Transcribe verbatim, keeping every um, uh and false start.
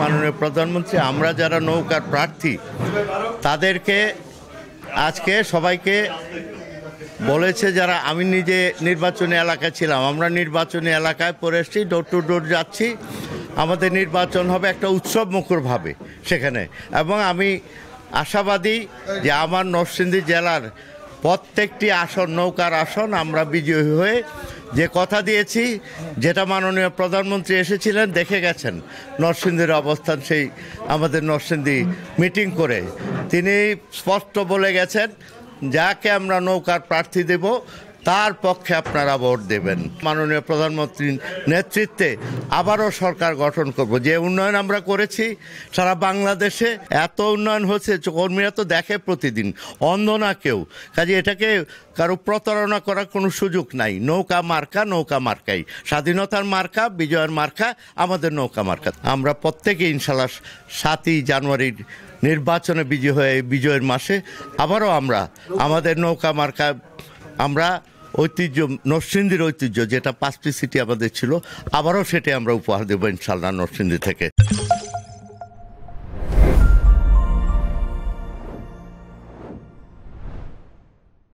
মাননীয় প্রধানমন্ত্রী আমরা যারা নৌকার প্রার্থী তাদেরকে আজকে সবাইকে বলেছে, যারা আমি নিজে নির্বাচনী এলাকায় ছিলাম, আমরা নির্বাচনী এলাকায় পড়ে এসেছি, ডোর টু ডোর যাচ্ছি। আমাদের নির্বাচন হবে একটা উৎসব মুখরভাবে সেখানে, এবং আমি আশাবাদী যে আমার নরসিংদী জেলার প্রত্যেকটি আসন, নৌকার আসন আমরা বিজয়ী হয়ে, যে কথা দিয়েছি, যেটা মাননীয় প্রধানমন্ত্রী এসেছিলেন দেখে গেছেন নরসিংদীর অবস্থান, সেই আমাদের নরসিংদী মিটিং করে তিনি স্পষ্ট বলে গেছেন যাকে আমরা নৌকার প্রার্থী দেব তার পক্ষে আপনারা ভোট দেবেন। মাননীয় প্রধানমন্ত্রীর নেতৃত্বে আবারও সরকার গঠন করব। যে উন্নয়ন আমরা করেছি সারা বাংলাদেশে, এত উন্নয়ন হচ্ছে, কর্মীরা তো দেখে প্রতিদিন, অন্ধ না কেউ, কাজে এটাকে কারো প্রতারণা করার কোনো সুযোগ নাই। নৌকা মার্কা নৌকা মার্কাই, স্বাধীনতার মার্কা, বিজয়ের মার্কা আমাদের নৌকা মার্কা। আমরা প্রত্যেকে ইনশাল্লাহ সাতই জানুয়ারির নির্বাচনে বিজয় হয়ে বিজয়ের মাসে আবারও আমরা আমাদের নৌকা মার্কা, আমরা ঐতিহ্য, নরসিংদীর ঐতিহ্য যেটা পাঁচটি সিটি আমাদের ছিল, আবারও সেটা আমরা উপহার দেবো ইনশাল্লাহ নরসিংদী থেকে।